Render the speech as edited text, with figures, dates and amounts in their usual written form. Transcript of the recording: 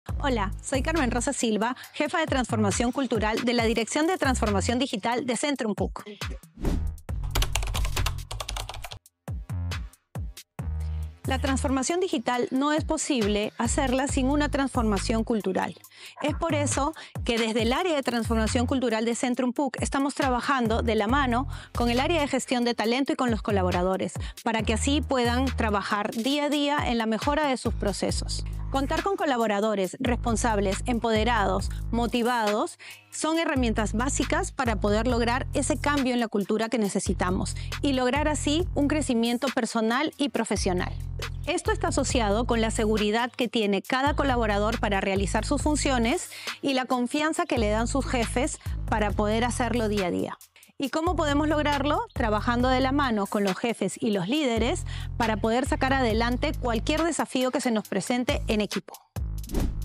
Hola, soy Carmen Rosa Silva, jefa de Transformación Cultural de la Dirección de Transformación Digital de Centrum PUC. La transformación digital no es posible hacerla sin una transformación cultural. Es por eso que desde el área de transformación cultural de Centrum PUC estamos trabajando de la mano con el área de gestión de talento y con los colaboradores, para que así puedan trabajar día a día en la mejora de sus procesos. Contar con colaboradores responsables, empoderados, motivados, son herramientas básicas para poder lograr ese cambio en la cultura que necesitamos y lograr así un crecimiento personal y profesional. Esto está asociado con la seguridad que tiene cada colaborador para realizar sus funciones y la confianza que le dan sus jefes para poder hacerlo día a día. ¿Y cómo podemos lograrlo? Trabajando de la mano con los jefes y los líderes para poder sacar adelante cualquier desafío que se nos presente en equipo.